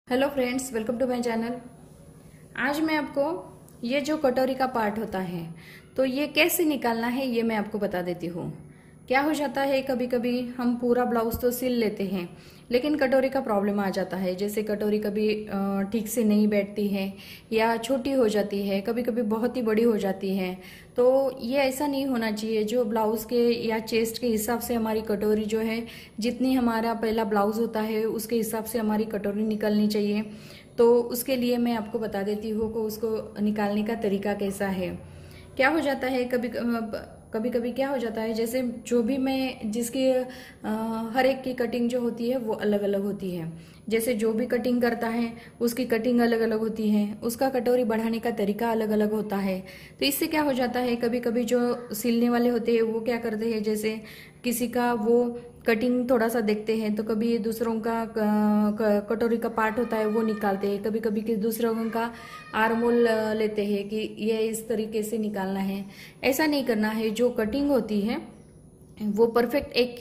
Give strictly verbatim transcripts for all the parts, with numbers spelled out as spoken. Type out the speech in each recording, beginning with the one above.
Hello friends, welcome to my channel. आज मैं आपको ये जो कटोरी का पार्ट होता है तो ये कैसे निकालना है ये मैं आपको बता देती हूँ। क्या हो जाता है, कभी कभी हम पूरा ब्लाउज तो सिल लेते हैं लेकिन कटोरी का प्रॉब्लम आ जाता है। जैसे कटोरी कभी ठीक से नहीं बैठती है या छोटी हो जाती है, कभी कभी बहुत ही बड़ी हो जाती है। तो ये ऐसा नहीं होना चाहिए। जो ब्लाउज के या चेस्ट के हिसाब से हमारी कटोरी जो है, जितनी हमारा पहला ब्लाउज होता है उसके हिसाब से हमारी कटोरी निकलनी चाहिए। तो उसके लिए मैं आपको बता देती हूँ कि उसको निकालने का तरीका कैसा है। क्या हो जाता है, कभी कभी कभी क्या हो जाता है, जैसे जो भी मैं जिसकी आ, हर एक की कटिंग जो होती है वो अलग अलग होती है। जैसे जो भी कटिंग करता है उसकी कटिंग अलग अलग होती है, उसका कटोरी बढ़ाने का तरीका अलग अलग होता है। तो इससे क्या हो जाता है, कभी कभी जो सिलने वाले होते हैं वो क्या करते हैं, जैसे किसी का वो कटिंग थोड़ा सा देखते हैं तो कभी दूसरों का कटोरी का पार्ट होता है वो निकालते हैं, कभी कभी कि दूसरों का आर्मोल लेते हैं कि ये इस तरीके से निकालना है। ऐसा नहीं करना है। जो कटिंग होती है वो परफेक्ट एक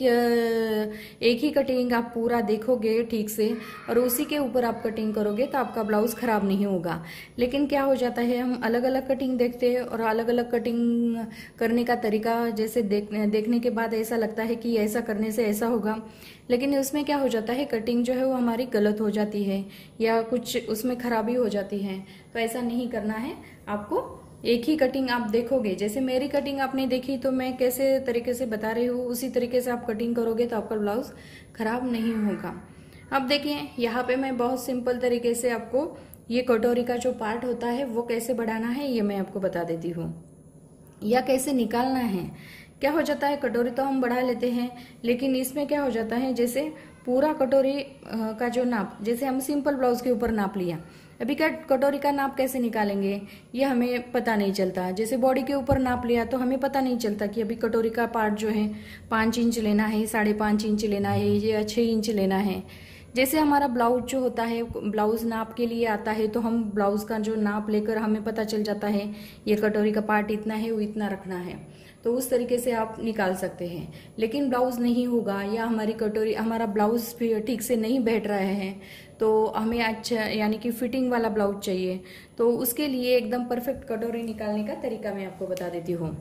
एक ही कटिंग आप पूरा देखोगे ठीक से और उसी के ऊपर आप कटिंग करोगे तो आपका ब्लाउज खराब नहीं होगा। लेकिन क्या हो जाता है, हम अलग अलग कटिंग देखते हैं और अलग अलग कटिंग करने का तरीका जैसे देख, देखने के बाद ऐसा लगता है कि ऐसा करने से ऐसा होगा, लेकिन उसमें क्या हो जाता है, कटिंग जो है वो हमारी गलत हो जाती है या कुछ उसमें खराबी हो जाती है। तो ऐसा नहीं करना है। आपको एक ही कटिंग आप देखोगे, जैसे मेरी कटिंग आपने देखी तो मैं कैसे तरीके से बता रही हूँ उसी तरीके से आप कटिंग करोगे तो आपका ब्लाउज खराब नहीं होगा। अब देखिए, यहाँ पे मैं बहुत सिंपल तरीके से आपको ये कटोरी का जो पार्ट होता है वो कैसे बढ़ाना है ये मैं आपको बता देती हूँ या कैसे निकालना है। क्या हो जाता है, कटोरी तो हम बढ़ा लेते हैं लेकिन इसमें क्या हो जाता है, जैसे पूरा कटोरी का जो नाप, जैसे हम सिंपल ब्लाउज के ऊपर नाप लिया, अभी क्या कटोरी का नाप कैसे निकालेंगे ये हमें पता नहीं चलता। जैसे बॉडी के ऊपर नाप लिया तो हमें पता नहीं चलता कि अभी कटोरी का पार्ट जो है पाँच इंच लेना है, साढ़े पाँच इंच लेना है या छः इंच लेना है। जैसे हमारा ब्लाउज जो होता है, ब्लाउज नाप के लिए आता है तो हम ब्लाउज का जो नाप लेकर हमें पता चल जाता है ये कटोरी का पार्ट इतना है, वो इतना रखना है, तो उस तरीके से आप निकाल सकते हैं। लेकिन ब्लाउज नहीं होगा या हमारी कटोरी हमारा ब्लाउज ठीक से नहीं बैठ रहा है तो हमें अच्छा यानी कि फिटिंग वाला ब्लाउज चाहिए, तो उसके लिए एकदम परफेक्ट कटोरी निकालने का तरीका मैं आपको बता देती हूँ।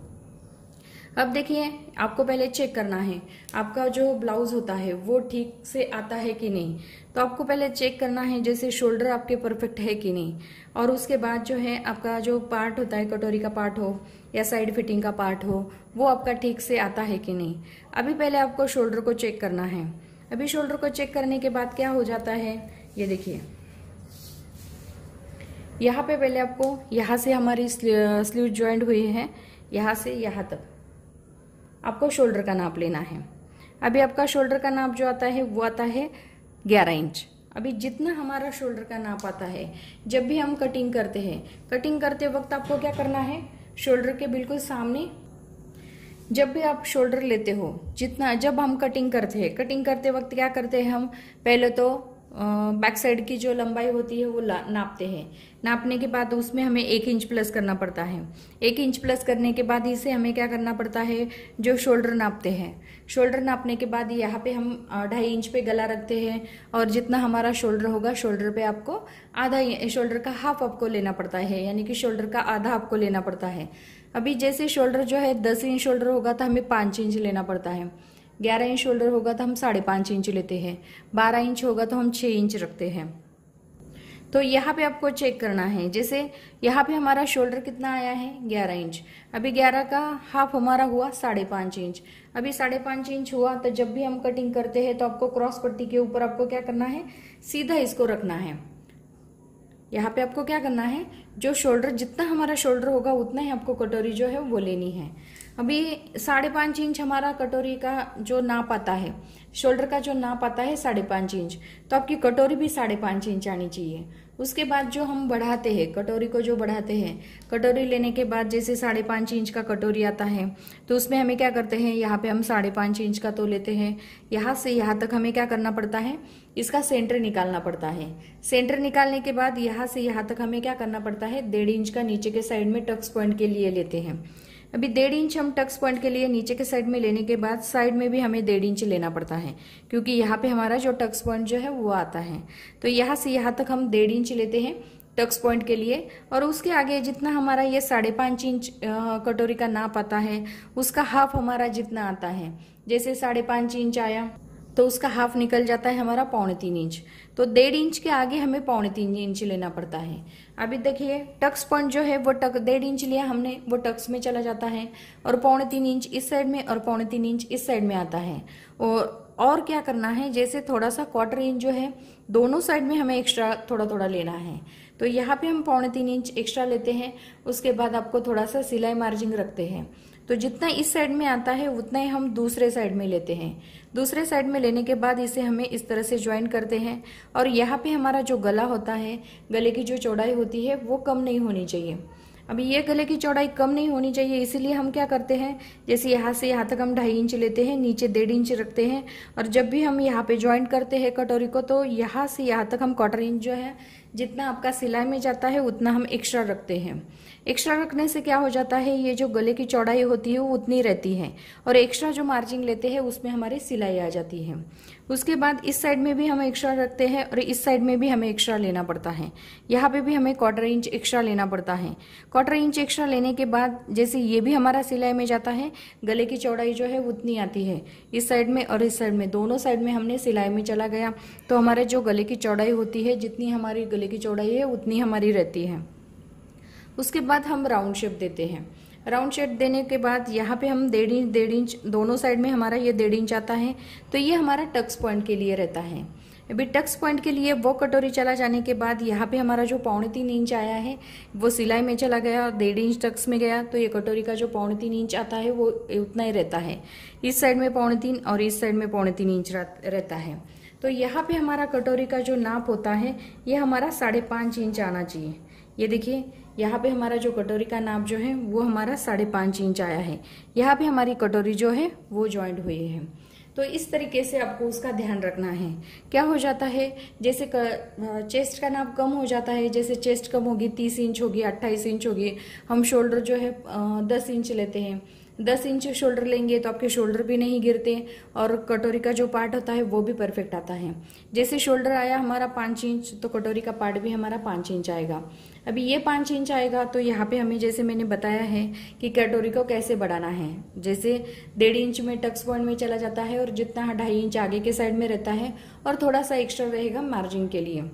अब देखिए, आपको पहले चेक करना है आपका जो ब्लाउज होता है वो ठीक से आता है कि नहीं। तो आपको पहले चेक करना है जैसे शोल्डर आपके परफेक्ट है कि नहीं, और उसके बाद जो है आपका जो पार्ट होता है, कटोरी का पार्ट हो या साइड फिटिंग का पार्ट हो, वो आपका ठीक से आता है कि नहीं। अभी पहले आपको शोल्डर को चेक करना है। अभी शोल्डर को चेक करने के बाद क्या हो जाता है, ये देखिए, यहाँ पे पहले आपको यहाँ से हमारी स्लीव ज्वाइंट हुई है, यहाँ से यहाँ तक आपको शोल्डर का नाप लेना है। अभी आपका शोल्डर का नाप जो आता है वो आता है ग्यारह इंच। अभी जितना हमारा शोल्डर का नाप आता है, जब भी हम कटिंग करते हैं, कटिंग करते वक्त आपको क्या करना है, शोल्डर के बिल्कुल सामने जब भी आप शोल्डर लेते हो, जितना जब हम कटिंग करते हैं, कटिंग करते वक्त क्या करते हैं, हम पहले तो बैक साइड की जो लंबाई होती है वो नापते हैं। नापने के बाद उसमें हमें एक इंच प्लस करना पड़ता है। एक इंच प्लस करने के बाद इसे हमें क्या करना पड़ता है, जो शोल्डर नापते हैं, शोल्डर नापने के बाद यहाँ पे हम ढाई इंच पे गला रखते हैं और जितना हमारा शोल्डर होगा, शोल्डर पे आपको आधा शोल्डर का हाफ आपको लेना पड़ता है, यानी कि शोल्डर का आधा आपको लेना पड़ता है। अभी जैसे शोल्डर जो है दस इंच शोल्डर होगा तो हमें पाँच इंच लेना पड़ता है, ग्यारह इंच शोल्डर होगा तो हम साढ़े पाँच इंच लेते हैं, बारह इंच होगा तो हम छः इंच रखते हैं। तो यहाँ पे आपको चेक करना है, जैसे यहाँ पे हमारा शोल्डर कितना आया है, ग्यारह इंच। अभी ग्यारह का हाफ हमारा हुआ साढ़े पाँच इंच। अभी साढ़े पाँच इंच हुआ तो जब भी हम कटिंग करते हैं तो आपको क्रॉस पट्टी के ऊपर आपको क्या करना है, सीधा इसको रखना है। यहाँ पे आपको क्या करना है, जो शोल्डर जितना हमारा शोल्डर होगा उतना ही आपको कटोरी जो है वो लेनी है। अभी साढ़े पाँच इंच हमारा कटोरी का जो नाप आता है, शोल्डर का जो नाप आता है साढ़े पाँच इंच, तो आपकी कटोरी भी साढ़े पाँच इंच आनी चाहिए। उसके बाद जो हम बढ़ाते हैं, कटोरी को जो बढ़ाते हैं, कटोरी लेने के बाद जैसे साढ़े पाँच इंच का कटोरी आता है तो उसमें हमें क्या करते हैं, यहाँ पे हम साढ़े पाँच इंच का तो लेते हैं, यहाँ से यहाँ तक हमें क्या करना पड़ता है, इसका सेंटर निकालना पड़ता है। सेंटर निकालने के बाद यहाँ से यहाँ तक हमें क्या करना पड़ता है, डेढ़ इंच का नीचे के साइड में टक्स पॉइंट के लिए लेते हैं। अभी डेढ़ इंच हम टक्स पॉइंट के लिए नीचे के साइड में लेने के बाद साइड में भी हमें डेढ़ इंच लेना पड़ता है, क्योंकि यहाँ पे हमारा जो टक्स पॉइंट जो है वो आता है। तो यहाँ से यहाँ तक हम डेढ़ इंच लेते हैं टक्स पॉइंट के लिए, और उसके आगे जितना हमारा ये साढ़े पाँच इंच कटोरी का नाप आता है उसका हाफ हमारा जितना आता है, जैसे साढ़े पाँच इंच आया तो उसका हाफ निकल जाता है हमारा पौने तीन इंच। तो डेढ़ इंच के आगे हमें पौने तीन इंच लेना पड़ता है। अभी देखिए टक्स पॉइंट जो है वो टक डेढ़ इंच लिया हमने, वो टक्स में चला जाता है, और पौने तीन इंच इस साइड में और पौने तीन इंच इस साइड में आता है। और और क्या करना है, जैसे थोड़ा सा क्वार्टर इंच जो है दोनों साइड में हमें एक्स्ट्रा थोड़ा थोड़ा लेना है। तो यहाँ पे हम पौने तीन इंच एक्स्ट्रा लेते हैं। उसके बाद आपको थोड़ा सा सिलाई मार्जिन रखते हैं, तो जितना इस साइड में आता है उतना ही हम दूसरे साइड में लेते हैं। दूसरे साइड में लेने के बाद इसे हमें इस तरह से ज्वाइन करते हैं, और यहाँ पे हमारा जो गला होता है, गले की जो चौड़ाई होती है वो कम नहीं होनी चाहिए। अभी ये गले की चौड़ाई कम नहीं होनी चाहिए, इसीलिए हम क्या करते हैं, जैसे यहाँ से यहाँ तक हम ढाई इंच लेते हैं, नीचे डेढ़ इंच रखते हैं, और जब भी हम यहाँ पे ज्वाइंट करते हैं कटोरी को तो यहाँ से यहाँ तक हम क्वार्टर इंच जो है जितना आपका सिलाई में जाता है उतना हम एक्स्ट्रा रखते हैं। एक्स्ट्रा रखने से क्या हो जाता है, ये जो गले की चौड़ाई होती है वो उतनी रहती है, और एक्स्ट्रा जो मार्जिन लेते हैं उसमें हमारी सिलाई आ जाती है। उसके बाद इस साइड में भी हम एक्स्ट्रा रखते हैं, और इस साइड में भी हमें एक्स्ट्रा लेना पड़ता है। यहाँ पे भी हमें क्वार्टर इंच एक्स्ट्रा लेना पड़ता है। क्वार्टर इंच एक्स्ट्रा लेने के बाद जैसे ये भी हमारा सिलाई में जाता है, गले की चौड़ाई जो है उतनी आती है इस साइड में और इस साइड में, दोनों साइड में हमने सिलाई में चला गया, तो हमारे जो गले की चौड़ाई होती है, जितनी हमारी गले की चौड़ाई है उतनी हमारी रहती है। उसके बाद हम राउंड शेप देते हैं। राउंड शेप देने के बाद यहाँ पे हम डेढ़ इंच डेढ़ इंच दोनों साइड में हमारा ये डेढ़ इंच आता है, तो ये हमारा टक्स पॉइंट के लिए रहता है। अभी टक्स पॉइंट के लिए वो कटोरी चला जाने के बाद यहाँ पे हमारा जो पौने तीन इंच आया है वो सिलाई में चला गया और डेढ़ इंच टक्स में गया, तो ये कटोरी का जो पौने तीन इंच आता है वो उतना ही रहता है। इस साइड में पौने तीन और इस साइड में पौने तीन इंच रहता है। तो यहाँ पे हमारा कटोरी का जो नाप होता है ये हमारा साढ़े पाँच इंच आना चाहिए। ये देखिए यहाँ पे हमारा जो कटोरी का नाप जो है वो हमारा साढ़े पाँच इंच आया है। यहाँ पे हमारी कटोरी जो है वो ज्वाइंट हुई है। तो इस तरीके से आपको उसका ध्यान रखना है। क्या हो जाता है, जैसे चेस्ट का नाप कम हो जाता है, जैसे चेस्ट कम होगी, तीस इंच होगी, अट्ठाईस इंच होगी, हम शोल्डर जो है दस इंच लेते हैं, दस इंच शोल्डर लेंगे तो आपके शोल्डर भी नहीं गिरते और कटोरी का जो पार्ट होता है वो भी परफेक्ट आता है। जैसे शोल्डर आया हमारा पाँच इंच तो कटोरी का पार्ट भी हमारा पाँच इंच आएगा। अभी ये पाँच इंच आएगा तो यहाँ पे हमें जैसे मैंने बताया है कि कटोरी को कैसे बढ़ाना है। जैसे डेढ़ इंच में टक्स पॉइंट में चला जाता है और जितना ढाई इंच आगे के साइड में रहता है और थोड़ा सा एक्स्ट्रा रहेगा मार्जिन के लिए,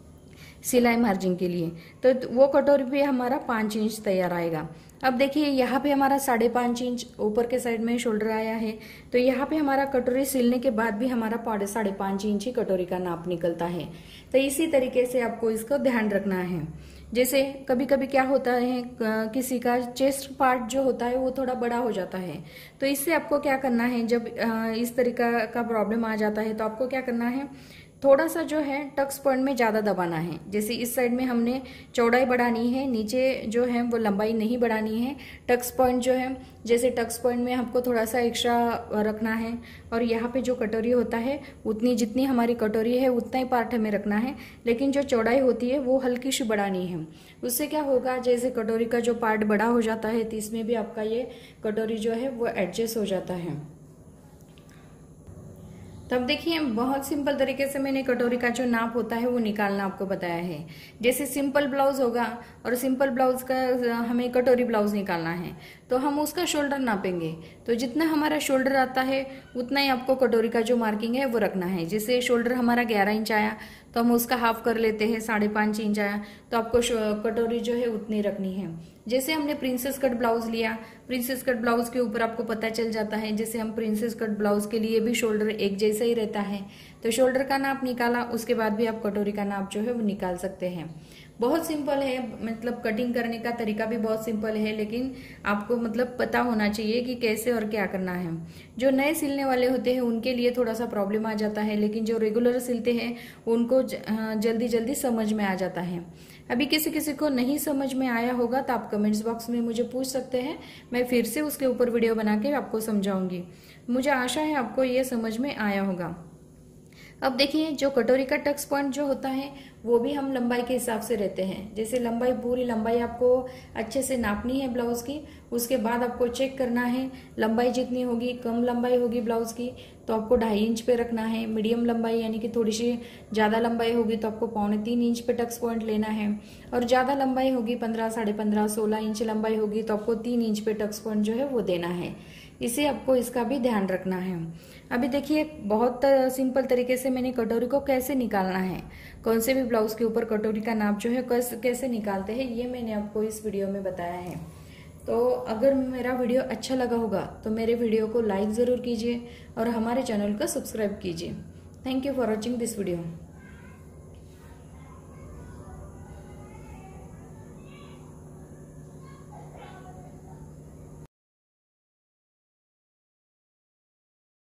सिलाई मार्जिन के लिए, तो वो कटोरी पे हमारा पाँच इंच तैयार आएगा। अब देखिए यहाँ पे हमारा साढ़े पाँच इंच ऊपर के साइड में शोल्डर आया है, तो यहाँ पे हमारा कटोरी सिलने के बाद भी हमारा साढ़े पाँच इंच ही कटोरी का नाप निकलता है। तो इसी तरीके से आपको इसको ध्यान रखना है। जैसे कभी कभी क्या होता है, किसी का चेस्ट पार्ट जो होता है वो थोड़ा बड़ा हो जाता है, तो इससे आपको क्या करना है, जब इस तरीका का प्रॉब्लम आ जाता है तो आपको क्या करना है, थोड़ा सा जो है टक्स पॉइंट में ज़्यादा दबाना है। जैसे इस साइड में हमने चौड़ाई बढ़ानी है, नीचे जो है वो लंबाई नहीं बढ़ानी है। टक्स पॉइंट जो है, जैसे टक्स पॉइंट में हमको थोड़ा सा एक्स्ट्रा रखना है और यहाँ पे जो कटोरी होता है उतनी जितनी हमारी कटोरी है उतना ही पार्ट हमें रखना है, लेकिन जो चौड़ाई होती है वो हल्की सी बढ़ानी है। उससे क्या होगा, जैसे कटोरी का जो पार्ट बड़ा हो जाता है तो इसमें भी आपका ये कटोरी जो है वो एडजस्ट हो जाता है। तब देखिए बहुत सिंपल तरीके से मैंने कटोरी का जो नाप होता है वो निकालना आपको बताया है। जैसे सिंपल ब्लाउज होगा और सिंपल ब्लाउज का हमें कटोरी ब्लाउज निकालना है तो हम उसका शोल्डर नापेंगे, तो जितना हमारा शोल्डर आता है उतना ही आपको कटोरी का जो मार्किंग है वो रखना है। जैसे शोल्डर हमारा ग्यारह इंच आया तो हम उसका हाफ कर लेते हैं, साढ़े पाँच इंच आया तो आपको कटोरी जो है उतनी रखनी है। जैसे हमने प्रिंसेस कट ब्लाउज लिया, प्रिंसेस कट ब्लाउज के ऊपर आपको पता चल जाता है, जैसे हम प्रिंसेस कट ब्लाउज के लिए भी शोल्डर एक जैसा ही रहता है, तो शोल्डर का नाप निकाला, उसके बाद भी आप कटोरी का नाप जो है वो निकाल सकते हैं। बहुत सिंपल है, मतलब कटिंग करने का तरीका भी बहुत सिंपल है, लेकिन आपको मतलब पता होना चाहिए कि कैसे और क्या करना है। जो नए सिलने वाले होते हैं उनके लिए थोड़ा सा प्रॉब्लम आ जाता है, लेकिन जो रेगुलर सिलते हैं उनको जल्दी जल्दी समझ में आ जाता है। अभी किसी किसी को नहीं समझ में आया होगा तो आप कमेंट्स बॉक्स में मुझे पूछ सकते हैं, मैं फिर से उसके ऊपर वीडियो बना के आपको समझाऊंगी। मुझे आशा है आपको ये समझ में आया होगा। अब देखिए जो कटोरी का टक्स पॉइंट जो होता है वो भी हम लंबाई के हिसाब से रहते हैं। जैसे लंबाई, पूरी लंबाई आपको अच्छे से नापनी है ब्लाउज की, उसके बाद आपको चेक करना है लंबाई जितनी होगी, कम लंबाई होगी ब्लाउज की तो आपको ढाई इंच पे रखना है। मीडियम लंबाई यानी कि थोड़ी सी ज्यादा लंबाई होगी तो आपको पौने तीन इंच पे टक्स पॉइंट लेना है, और ज्यादा लंबाई होगी पंद्रह, साढ़े पंद्रह, सोलह इंच लंबाई होगी तो आपको तीन इंच पे टक्स पॉइंट जो है वो देना है। इसे आपको इसका भी ध्यान रखना है। अभी देखिए बहुत सिंपल तरीके से मैंने कटोरी को कैसे निकालना है, कौन से भी ब्लाउज के ऊपर कटोरी का नाप जो है कैसे निकालते हैं, ये मैंने आपको इस वीडियो में बताया है। तो अगर मेरा वीडियो अच्छा लगा होगा तो मेरे वीडियो को लाइक जरूर कीजिए और हमारे चैनल को सब्सक्राइब कीजिए। Thank you for watching this video.